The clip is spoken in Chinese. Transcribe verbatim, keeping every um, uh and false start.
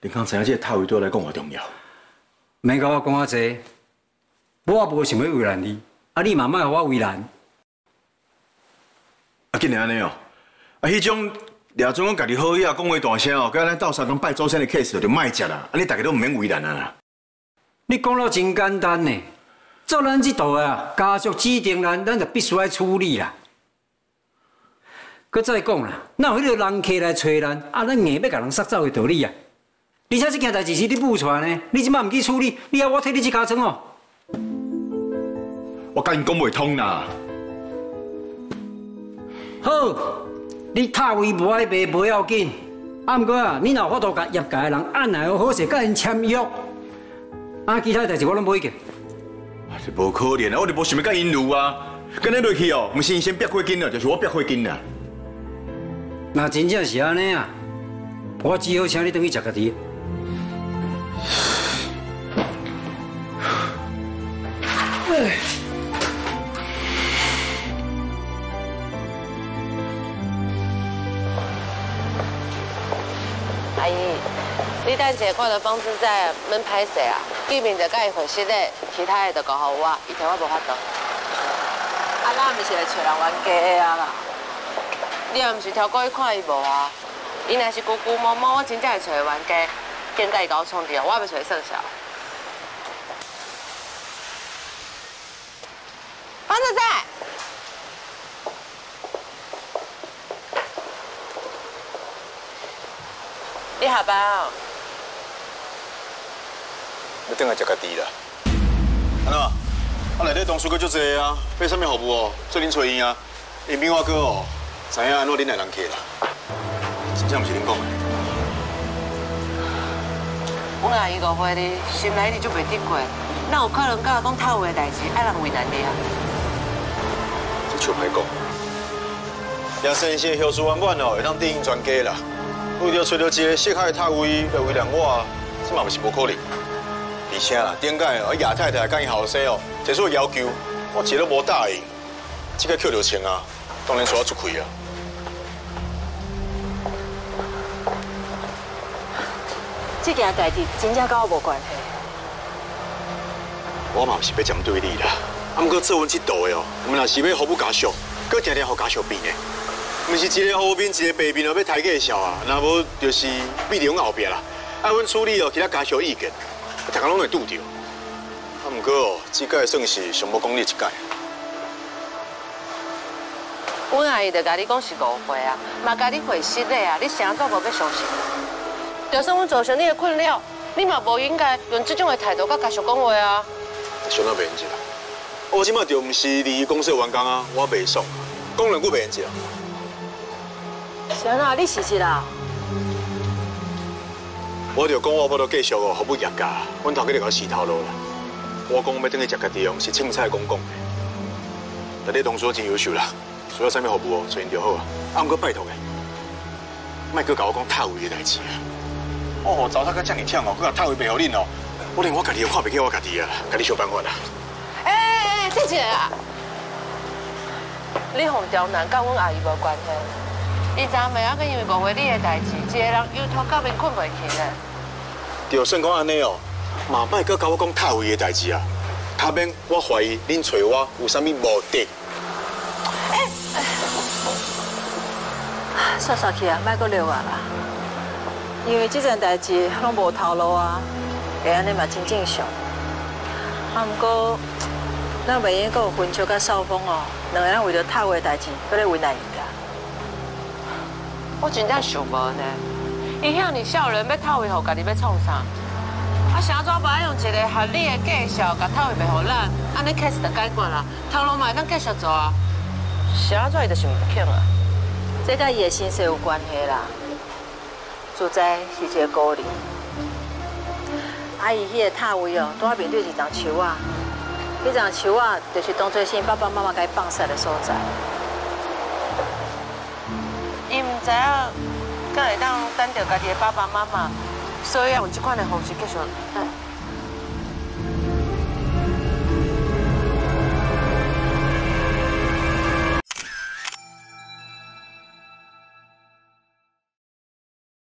林康知影这个塔位对我来讲偌重要。 免甲我讲啊济，我也无想要为难你，啊你嘛莫互我为难。 啊，竟然安尼哦！啊，迄种掠种讲家己好意啊，讲话大声哦，甲咱斗山东拜祖先的 case 就莫食啦，安尼大家都唔免为难啊啦。 你讲了真简单呢，做咱这道啊，家属指定咱，咱就必须要处理啦。佮再讲啦，哪有迄个人客来找咱，啊，咱硬要甲人杀走的道理啊？而且这件代志是你母传的，你即摆唔去处理，你要我替你这家庄哦？ 我甲因讲袂通啦。 好，你塔位无爱卖无要紧，啊，毋过啊，你若有法度甲业界的人按来好势，甲因签约，啊，其他代志我拢无意见。 这无可能啊！我就无想要甲因路啊！跟你落去哦，毋是因先逼火金了，就是我逼火金啦。 那真正是安尼啊，我只好请你回去食家己。哎。 阿姨，你等下看到房子在门歹势啊，见面就甲伊回息咧，其他的就交互我，以前我无法度。啊，咱毋是来找人冤家的啊啦。你也毋是超过去看伊无啊？伊若是姑姑某某，我真正会找伊冤家，更甲伊甲我创掉，我也要找伊算账。房子在。你下班啊？ 要转来食家己啦。安怎？啊，内底同事阁足济啊，买啥物服务哦？做恁找伊啊？因比我哥哦，知影安怎恁来人客啦。真正毋是恁讲的。 阮阿姨误会你，心内一直就袂顶过，哪有可能甲我讲套话的代志，爱人为难你啊？ 这笑歹讲。梁先生后事圆满哦，会当对应全家啦。为了找到一个适合的塔位来为难我，这嘛毋是无可能。而且啦，顶届哦，亚太太甲因后生哦提出要求，我一个都无答应。这个扣着钱啊，当然需要出气啊。 这件代志真正甲我无关系。 我嘛毋是要针对你啦，啊，毋过做阮这道的哦，我们若是要服务家属，搁定定互家属变的。毋是一个好面，一个白面，哦，要抬价笑啊！若无就是闭伫阮后壁啦。啊，阮处理哦，其他家属意见，大家拢会拄着。啊，毋过哦，这届算是上无讲你一届。 阮阿姨就甲你讲是误会啊，嘛甲你回息咧啊，你啥都无要相信。就算阮造成你的困扰，你嘛无应该用这种的态度甲家属讲话啊。 想到袂用啦，我即马就毋是离公司的员工啊，我袂爽，讲两句袂用啦。 是安怎？你是一啦？ 我就讲我要继续哦，服务业界，阮头家就甲我死头路啦。我讲我要转去食家己哦，是凊彩讲讲的。但你同事真优秀啦，需要啥物服务哦，找因就好啊。啊，毋过拜托诶，莫搁甲我讲塔位的代志啊。我吼糟蹋甲遮尔忝哦，搁甲塔位卖互恁哦，我连我家己都看袂起我家己啊，家己想办法啦。 哎哎哎，这一个啊，你互刁难，甲阮阿姨无关系。伊昨暝啊，佮因为误会你的代志，一个人忧头到面困袂去咧。 就算讲安尼哦，嘛莫搁甲我讲塔位的代志啊。卡免我怀疑恁找我有啥物目的。 哎，煞煞去啊，莫搁溜啊啦。因为这件代志拢无头路啊，会安尼嘛真正常。啊，毋过咱袂用搁有分秋甲少峰哦，两个人为着塔位的代志，搁咧为难伊啦。我真正想无呢，伊遐尼少人要套位互家己要创啥？啊，啥怎无爱用一个合理的介绍，甲套位卖互咱，安尼 case 就解决啦，头路嘛会当继续做啊。啥怎伊就是唔肯啊？这甲伊的身世有关系啦。所在是一个孤儿，啊，伊迄个塔位哦，拄啊面对一丛树啊，迄丛树啊，就是当作是爸爸妈妈该放晒的所在。伊唔知影，敢会当等到家己的爸爸妈妈，所以用这款的方式继续。